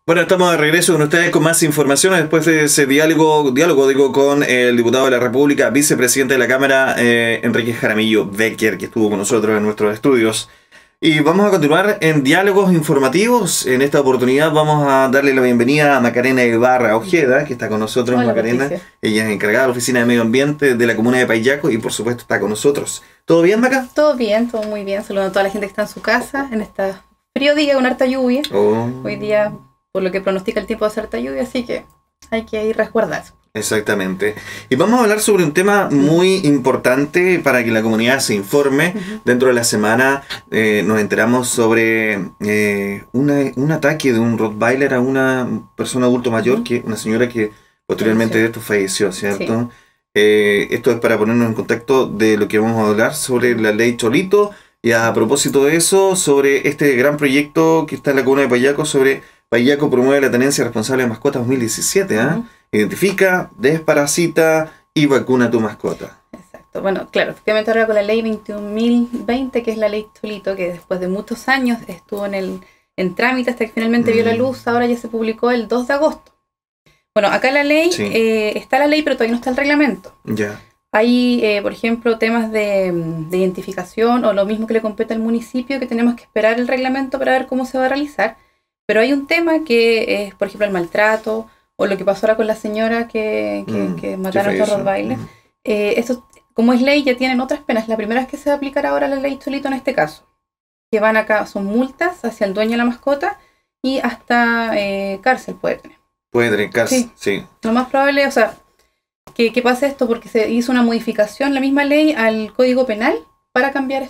Bueno, estamos de regreso con ustedes con más información después de ese diálogo con el diputado de la República, vicepresidente de la Cámara, Enrique Jaramillo Becker, que estuvo con nosotros en nuestros estudios. Y vamos a continuar en diálogos informativos. En esta oportunidad vamos a darle la bienvenida a Macarena Ibarra Ojeda, que está con nosotros. Hola, Macarena. Patricia. Ella es encargada de la Oficina de Medio Ambiente de la Comuna de Paillaco y por supuesto está con nosotros. ¿Todo bien, Maca? Todo bien, todo muy bien. Saludando a toda la gente que está en su casa en este frío día con harta lluvia. Hoy día, por lo que pronostica el tiempo, de harta lluvia, así que hay que ir resguardarse. Exactamente. Y vamos a hablar sobre un tema muy importante para que la comunidad se informe. Dentro de la semana nos enteramos sobre un ataque de un Rottweiler a una persona adulto mayor, que una señora que posteriormente de esto falleció, ¿cierto? Sí. Esto es para ponernos en contacto de lo que vamos a hablar sobre la ley Cholito. Y a propósito de eso, sobre este gran proyecto que está en la comuna de Paillaco, sobre Paillaco promueve la tenencia responsable de mascotas 2017, Identifica, desparasita y vacuna a tu mascota. Exacto. Bueno, claro, efectivamente ahora con la ley 21.020, que es la ley Cholito, que después de muchos años estuvo en trámite hasta que finalmente vio la luz, ahora ya se publicó el 2 de agosto. Bueno, acá la ley, está la ley, pero todavía no está el reglamento. Ya. Hay, por ejemplo, temas de identificación o lo mismo que le compete al municipio, que tenemos que esperar el reglamento para ver cómo se va a realizar. Pero hay un tema que es, por ejemplo, el maltrato o lo que pasó ahora con la señora que mataron a estos Rottweiler. Esto, como es ley, ya tienen otras penas. La primera es que se va a aplicar ahora la ley Cholito en este caso. Que van acá, son multas hacia el dueño de la mascota y hasta cárcel puede tener. Puede tener cárcel, sí. Lo más probable, o sea, que pase esto porque se hizo una modificación, la misma ley, al Código Penal para cambiar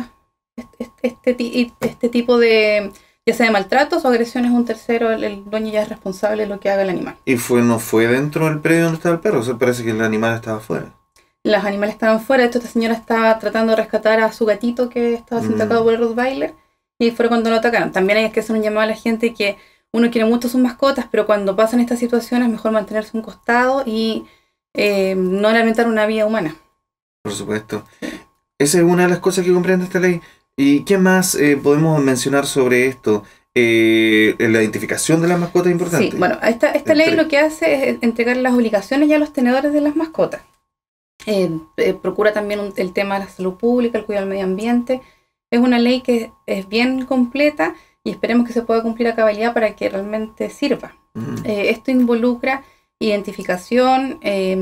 este tipo de, ya sea de maltratos o agresiones a un tercero. El dueño ya es responsable de lo que haga el animal. ¿Y no fue dentro del predio donde estaba el perro? O sea, parece que el animal estaba afuera. Los animales estaban fuera. De hecho, esta señora estaba tratando de rescatar a su gatito que estaba siendo atacado por el Rottweiler y fue cuando lo atacaron. También hay que hacer un llamado a la gente que uno quiere mucho sus mascotas, pero cuando pasan estas situaciones es mejor mantenerse a un costado y no lamentar una vida humana. Por supuesto. Esa es una de las cosas que comprende esta ley. ¿Y qué más podemos mencionar sobre esto? La identificación de las mascotas es importante. Sí, bueno, esta ley lo que hace es entregar las obligaciones ya a los tenedores de las mascotas. Procura también el tema de la salud pública, el cuidado del medio ambiente. Es una ley que es bien completa y esperemos que se pueda cumplir a cabalidad para que realmente sirva. Esto involucra identificación,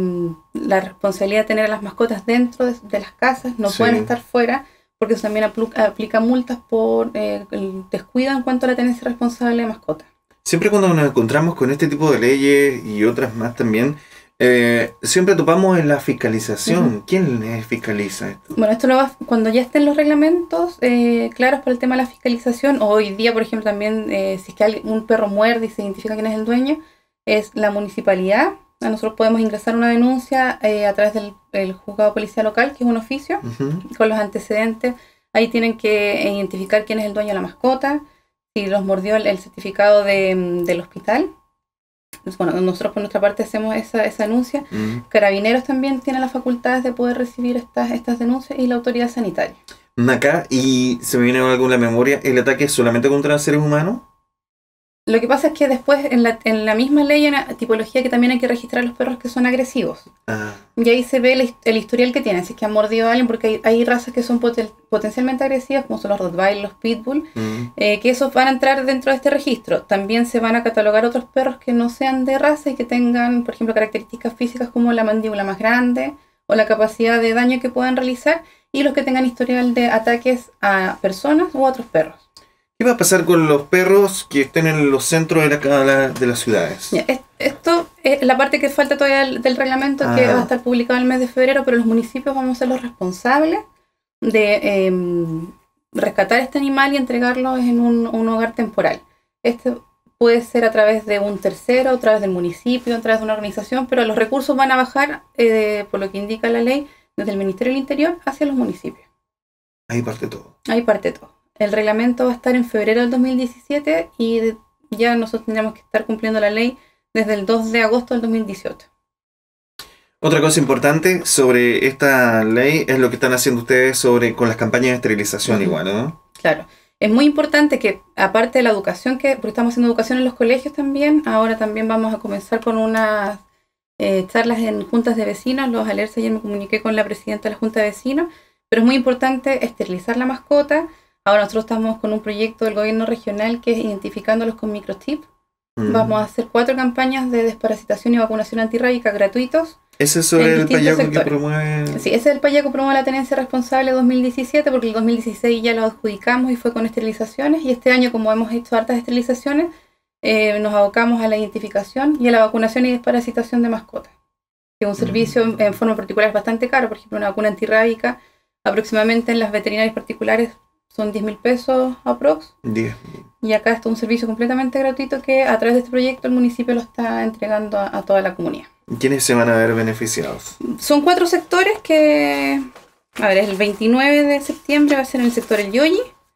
la responsabilidad de tener a las mascotas dentro de las casas, no pueden estar fuera, porque eso también aplica multas por el descuido en cuanto a la tenencia responsable de mascotas. Siempre cuando nos encontramos con este tipo de leyes y otras más también, siempre topamos en la fiscalización. ¿Quién fiscaliza esto? Bueno, esto lo va cuando ya estén los reglamentos claros para el tema de la fiscalización. Hoy día, por ejemplo, también si es que un perro muerde y se identifica quién es el dueño, es la municipalidad. Nosotros podemos ingresar una denuncia a través del juzgado de policía local, que es un oficio, con los antecedentes. Ahí tienen que identificar quién es el dueño de la mascota, si los mordió el certificado del hospital. Entonces, bueno, nosotros por nuestra parte hacemos esa denuncia. Carabineros también tienen las facultades de poder recibir estas denuncias y la autoridad sanitaria. Acá, y se me viene algo en la memoria, ¿el ataque es solamente contra seres humanos? Lo que pasa es que después en la misma ley hay una tipología que también hay que registrar a los perros que son agresivos. Y ahí se ve el historial que tienen, si es que han mordido a alguien, porque hay razas que son potencialmente agresivas, como son los Rottweiler, los Pitbull, que esos van a entrar dentro de este registro. También se van a catalogar otros perros que no sean de raza y que tengan, por ejemplo, características físicas como la mandíbula más grande o la capacidad de daño que puedan realizar, y los que tengan historial de ataques a personas u a otros perros. ¿Qué va a pasar con los perros que estén en los centros de las ciudades? Esto es la parte que falta todavía del reglamento, que va a estar publicado el mes de febrero, pero los municipios vamos a ser los responsables de rescatar este animal y entregarlo en un hogar temporal. Este puede ser a través de un tercero, a través del municipio, a través de una organización, pero los recursos van a bajar, por lo que indica la ley, desde el Ministerio del Interior hacia los municipios. Ahí parte todo. Ahí parte todo. El reglamento va a estar en febrero del 2017 y ya nosotros tendríamos que estar cumpliendo la ley desde el 2 de agosto del 2018. Otra cosa importante sobre esta ley es lo que están haciendo ustedes con las campañas de esterilización igual, ¿no? Claro. es muy importante que, aparte de la educación, porque estamos haciendo educación en los colegios también, ahora también vamos a comenzar con unas charlas en juntas de vecinos. Los alerces, ayer me comuniqué con la presidenta de la junta de vecinos, pero es muy importante esterilizar la mascota. Ahora nosotros estamos con un proyecto del gobierno regional que es identificándolos con microchip. Vamos a hacer 4 campañas de desparasitación y vacunación antirrábica gratuitos. ¿Ese es sobre el payaco que promueve? Sí, ese es el payaco que promueve la tenencia responsable 2017, porque el 2016 ya lo adjudicamos y fue con esterilizaciones, y este año, como hemos hecho hartas esterilizaciones, nos abocamos a la identificación y a la vacunación y desparasitación de mascotas, que es un servicio en forma particular es bastante caro. Por ejemplo, una vacuna antirrábica aproximadamente en las veterinarias particulares son 10.000 pesos aprox. 10. Y acá está un servicio completamente gratuito que a través de este proyecto el municipio lo está entregando a toda la comunidad. ¿Quiénes se van a ver beneficiados? Son 4 sectores que... A ver, el 29 de septiembre va a ser en el sector El Yoyi,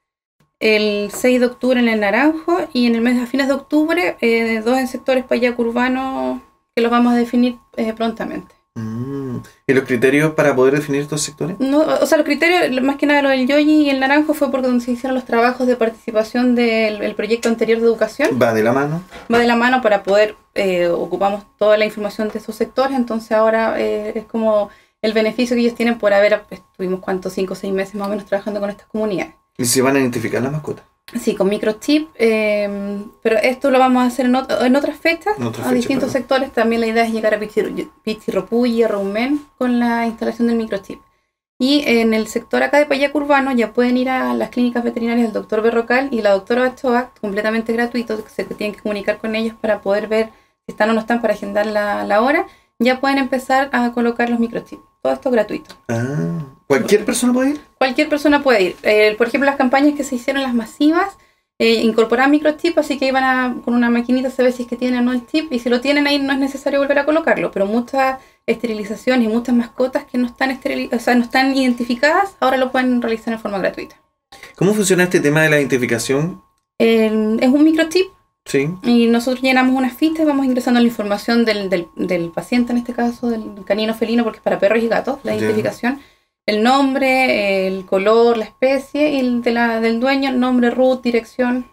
el 6 de octubre en el Naranjo, y en el mes a fines de octubre 2 en sectores payaco urbano que los vamos a definir prontamente. ¿Y los criterios para poder definir estos sectores? No, o sea, los criterios, más que nada lo del Yoyi y el Naranjo fue porque donde se hicieron los trabajos de participación del proyecto anterior de educación. ¿Va de la mano? Va de la mano para poder, ocupamos toda la información de esos sectores, entonces ahora es como el beneficio que ellos tienen por haber, estuvimos 5 o 6 meses más o menos trabajando con estas comunidades. ¿Y se van a identificar las mascotas? Sí, con microchip, pero esto lo vamos a hacer en otras fechas, a distintos sectores. También la idea es llegar a Pichirropulli, a Rumén con la instalación del microchip. Y en el sector acá de payaco urbano ya pueden ir a las clínicas veterinarias del doctor Berrocal y la doctora Ochoa, completamente gratuito, que se tienen que comunicar con ellos para poder ver si están o no están para agendar la hora. Ya pueden empezar a colocar los microchips. Todo esto gratuito. ¿Cualquier persona puede ir? Cualquier persona puede ir. Por ejemplo, las campañas que se hicieron, las masivas, incorporaban microchip, así que iban con una maquinita a saber si es que tienen o no el chip, y si lo tienen ahí no es necesario volver a colocarlo, pero muchas esterilizaciones y muchas mascotas que no están no están identificadas, ahora lo pueden realizar en forma gratuita. ¿Cómo funciona este tema de la identificación? Es un microchip. Sí. Y nosotros llenamos unas fichas y vamos ingresando la información del paciente, en este caso, del canino felino, porque es para perros y gatos, la identificación. El nombre, el color, la especie, y el del dueño, el nombre, root, dirección.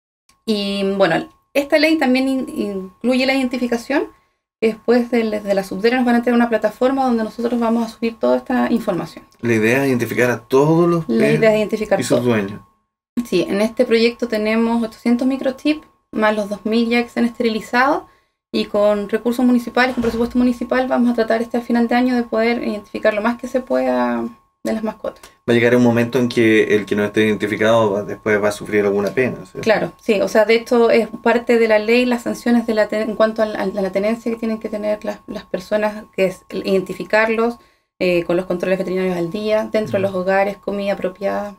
Y bueno, esta ley también incluye la identificación, que después de la subdere nos van a tener una plataforma donde nosotros vamos a subir toda esta información. La idea es identificar a todos los perros y sus dueños. Sí, en este proyecto tenemos 800 microchips, más los 2.000 ya que se han esterilizado, y con recursos municipales, con presupuesto municipal, vamos a tratar a final de año de poder identificar lo más que se pueda de las mascotas. Va a llegar un momento en que el que no esté identificado después va a sufrir alguna pena, ¿sí? Claro, sí, o sea, de hecho es parte de la ley las sanciones en cuanto a la tenencia que tienen que tener las personas, que es identificarlos con los controles veterinarios al día, dentro de los hogares, comida apropiada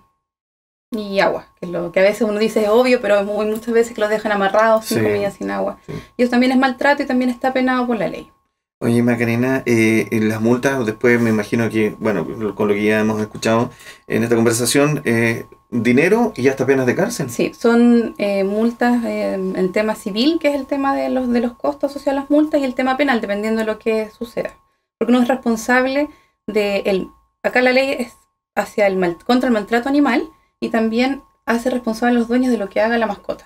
y agua, que es lo que a veces uno dice es obvio, pero muchas veces que los dejan amarrados, sin comida, sin agua. Sí. Y eso también es maltrato y también está penado por la ley. Oye, Macarena, las multas, después me imagino que, bueno, con lo que ya hemos escuchado en esta conversación, dinero y hasta penas de cárcel. Sí, son multas en tema civil, que es el tema de los costos asociados a las multas, y el tema penal, dependiendo de lo que suceda. Porque uno es responsable acá la ley es contra el maltrato animal, y también hace responsable a los dueños de lo que haga la mascota.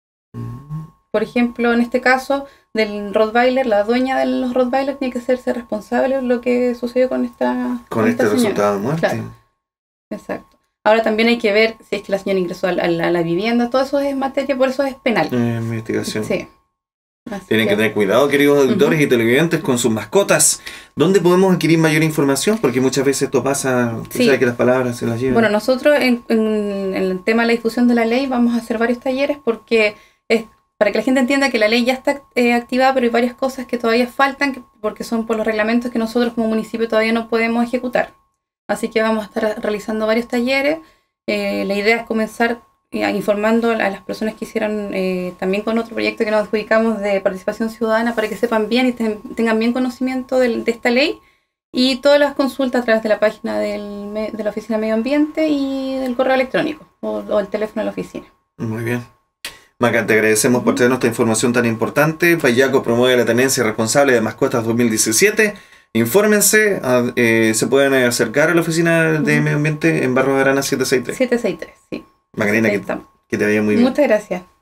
Por ejemplo, en este caso del Rottweiler, la dueña de los Rottweiler tiene que hacerse responsable de lo que sucedió con esta este resultado de muerte. Claro. Exacto. Ahora también hay que ver si es que la señora ingresó a la vivienda. Todo eso es materia, por eso es penal. Investigación. Sí. Tienen que tener cuidado, queridos auditores y televidentes, con sus mascotas. ¿Dónde podemos adquirir mayor información? Porque muchas veces esto pasa, sabes que las palabras se las llevan. Bueno, nosotros en el tema de la difusión de la ley vamos a hacer varios talleres, porque es para que la gente entienda que la ley ya está activada, pero hay varias cosas que todavía faltan, porque son por los reglamentos que nosotros como municipio todavía no podemos ejecutar. Así que vamos a estar realizando varios talleres. La idea es comenzar informando a las personas que hicieron también con otro proyecto que nos adjudicamos de participación ciudadana, para que sepan bien y tengan bien conocimiento de esta ley, y todas las consultas a través de la página de la Oficina de Medio Ambiente y del correo electrónico o el teléfono de la oficina. Muy bien. Maca, te agradecemos por traernos esta información tan importante. Payaco promueve la tenencia responsable de mascotas 2017. Infórmense, se pueden acercar a la Oficina de Medio Ambiente en Barrio de Arana 763. 763, sí. Macarena, Ahí que, estamos. que te vaya muy bien. Muchas gracias.